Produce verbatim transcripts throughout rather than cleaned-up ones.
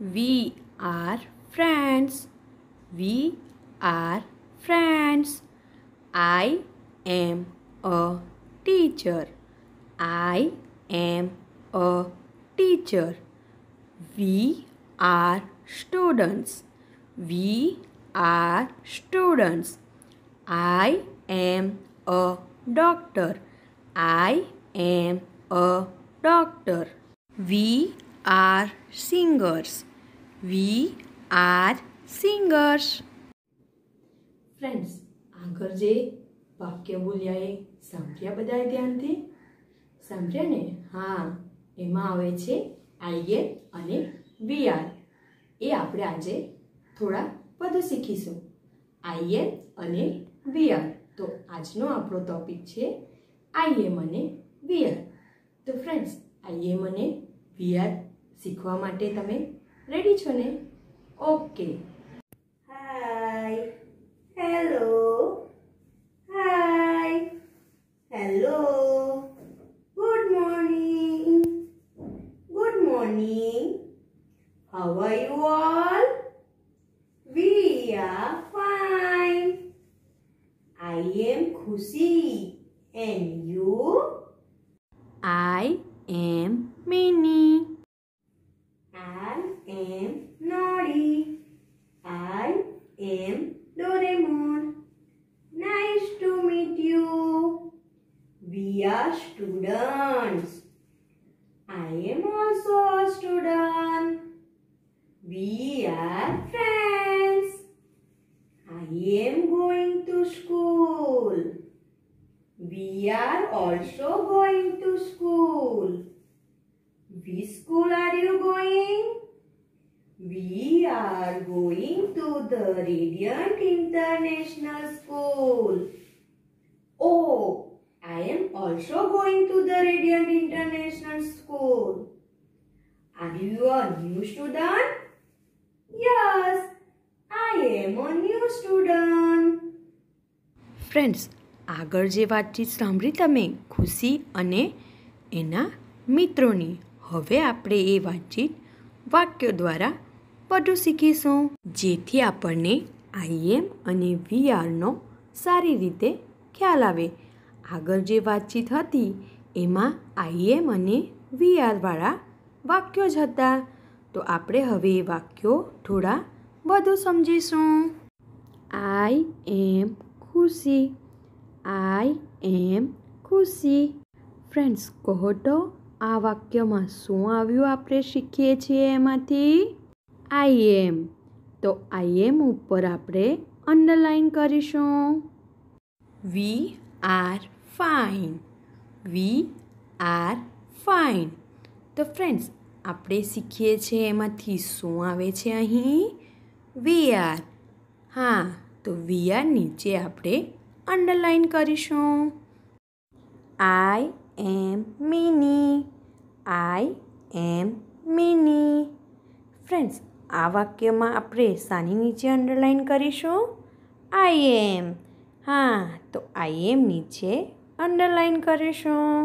We are friends. We are friends. I am a teacher. I am a teacher. We are students. We are students. I am a doctor. I am a doctor. We are singers. We are singers. Friends, આગળ જે વાક્ય બોલ્યા એ સાંભળ્યા બધાએ ધ્યાનથી? સાંભળ્યા ને? હા, એમાં આવે છે આઈ એમ અને વી આર. એ આપણે આજે થોડા વધુ શીખીશું. આઈ એમ અને વી આર. તો આજનો આપણો ટોપિક છે આઈ એમ અને વી આર. તો ફ્રેન્ડ્સ, આઈ એમ અને વી આર શીખવા માટે તમે રેડી છો ને? Okay. Hi, hello, hi, hello, good morning, good morning. How are you all? We are fine. I am Khushi. And you? I am Minnie. I am Nori. I am Doraemon. Nice to meet you. We are students. I am also a student. We are friends. I am going to school. We are also going to school. Which school are you going? We are going to the Radiant International School. Oh, I am also going to the Radiant International School. Are you a new student? Yes, I am a new student. Friends, આગળ જે વાતચીત સાંભળી તમે ખુશી અને એના મિત્રોની, હવે આપણે એ વાતચીત વાક્યો દ્વારા વધુ શીખીશું, જેથી આપણને આઈ એમ અને વી આરનો સારી રીતે ખ્યાલ આવે. આગળ જે વાતચીત હતી એમાં આઈ એમ અને વી આરવાળા વાક્યો જ હતા. તો આપણે હવે એ વાક્યો થોડા વધુ સમજીશું. આઈ એમ ખુશી. આઈ એમ ખુશી. ફ્રેન્ડ્સ, કહો તો આ વાક્યમાં શું આવ્યું આપણે શીખીએ છીએ એમાંથી? આઈ એમ. તો આઈ એમ ઉપર આપણે અંડરલાઈન કરીશું. We are fine. We are fine. તો ફ્રેન્ડ્સ, આપણે શીખીએ છીએ એમાંથી શું આવે છે અહીં? We are. હા, તો વી આર નીચે આપણે અંડરલાઈન કરીશું. I am Minnie. I am Minnie. Friends, આ વાક્યમાં આપણે શાની નીચે અંડરલાઈન કરીશું? આઈ એમ. હા, તો આઈ એમ નીચે અંડરલાઈન કરીશું.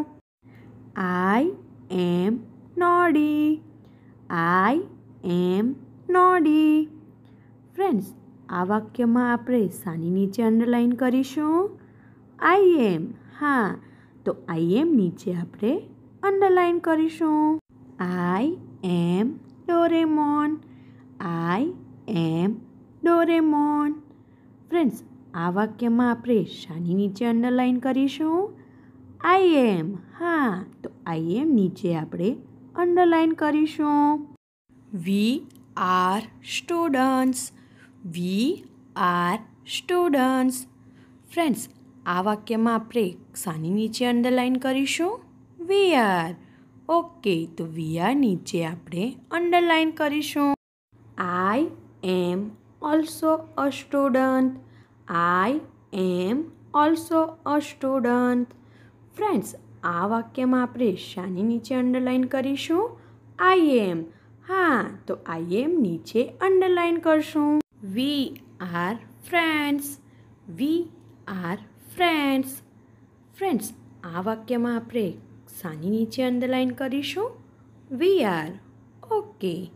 I M નોડી. I M નોડી. Friends, આ વાક્યમાં આપણે શાની નીચે અંડરલાઈન કરીશું? આઈ એમ. હા, તો આઈ એમ નીચે આપણે અંડરલાઈન કરીશું. I am Doraemon. I am Doraemon. Friends, આ વાક્યમાં આપણે શાની નીચે અંડરલાઈન કરીશું? આઈ એમ. હા, તો આઈ એમ નીચે આપણે અંડરલાઈન કરીશું. We are students. We are students. Friends, આ વાક્યમાં આપણે શાની નીચે અંડરલાઈન કરીશું? We are. ઓકે, તો વી આર નીચે આપણે અંડરલાઈન કરીશું. I am also a student. I am also a student. Friends, આ વાક્યમાં આપણે શાની નીચે અંડરલાઈન કરીશું? આઈ એમ. હા, તો આઈ એમ નીચે અંડરલાઈન કરશું. We are friends. We are friends. Friends, આ વાક્યમાં આપણે શાની નીચે અંડરલાઈન કરીશું? We are. Okay,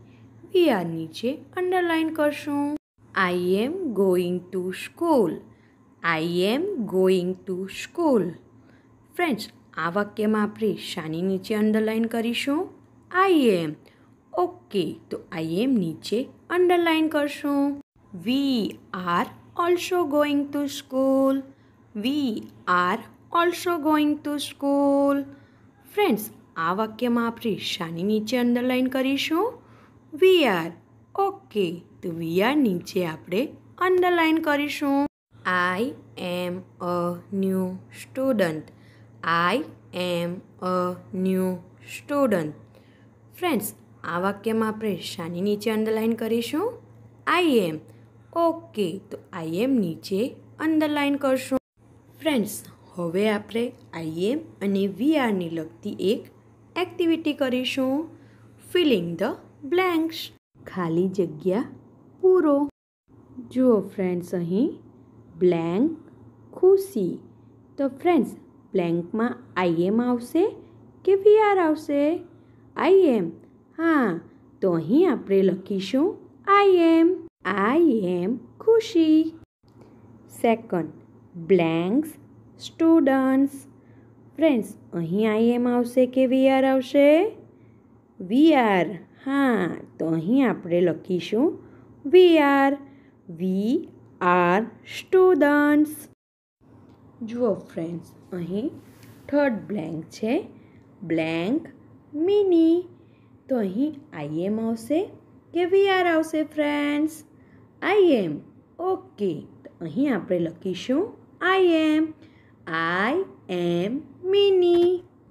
we are નીચે અંડરલાઇન કરશું. I am going to school. I am going to school. Friends, આ વાક્યમાં આપણે શાની નીચે અંડરલાઇન કરીશું? I am. ઓકે, તો આઈ એમ નીચે અંડરલાઇન કરશું. We are also going to school. We are also going to school. Friends, આ વાક્યમાં આપણે શાની નીચે અંડરલાઇન કરીશું? We are. ઓકે, તો વી આર નીચે આપણે અંડરલાઇન કરીશું. I am a new student. I am a new student. Friends, આ વાક્યમાં આપણે શાની નીચે અંડરલાઇન કરીશું? I am. ઓકે, તો આઈ એમ નીચે અંડરલાઇન કરશું. ફ્રેન્ડ્સ, હવે આપણે આઈ એમ અને વી આરની લગતી એક એક્ટિવિટી કરીશું. Filling the blanks. ખાલી જગ્યા પૂરો. જુઓ ફ્રેન્ડ્સ, અહીં બ્લેન્ક ખુશી. તો ફ્રેન્ડ્સ, બ્લેન્કમાં આઈ એમ આવશે કે વી આર આવશે? આઈ એમ. હા, તો અહીં આપણે લખીશું આઈ એમ. આઈ એમ ખુશી. Second, blanks students. ફ્રેન્ડ્સ, અહીં આઈ એમ આવશે કે વી આર આવશે? We are. હા, તો અહીં આપણે લખીશું we are. We are students. જુઓ ફ્રેન્ડ્સ, અહીં થર્ડ બ્લેન્ક છે, બ્લેન્ક મિની. તો અહીં આઈ એમ આવશે કે વી આર આવશે ફ્રેન્ડ્સ? I am. ઓકે, તો અહીં આપણે લખીશું I am. I am Minnie.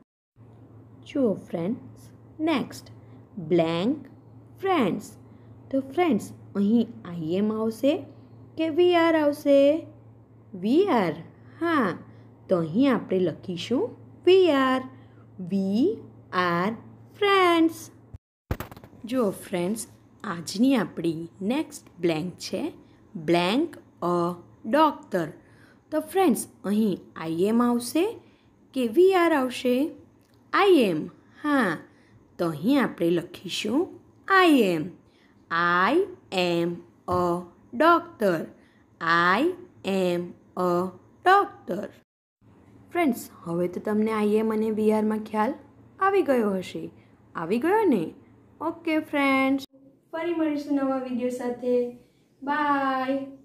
જુઓ ફ્રેન્ડ્સ, નેક્સ્ટ બ્લેન્ક ફ્રેન્ડ્સ. તો ફ્રેન્ડ્સ, અહીં આઈ એમ આવશે કે વી આર આવશે? We are. હા, તો અહીં આપણે લખીશું we are. We are friends. જો ફ્રેન્ડ્સ, આજની આપણી નેક્સ્ટ બ્લેન્ક છે, બ્લેન્ક અ ડોક્ટર. તો ફ્રેન્ડ્સ, અહીં આઈ એમ આવશે કે વી આર આવશે? આઈ એમ. હા, તો અહીં આપણે લખીશું I am. I am a doctor. I am a doctor. Friends, હવે તો તમને આઈ એમ અને વી આરમાં ખ્યાલ આવી ગયો હશે. આવી ગયો ને? ઓકે ફ્રેન્ડ્સ, ફરી મળીશું નવા વિડીયો સાથે. બાય.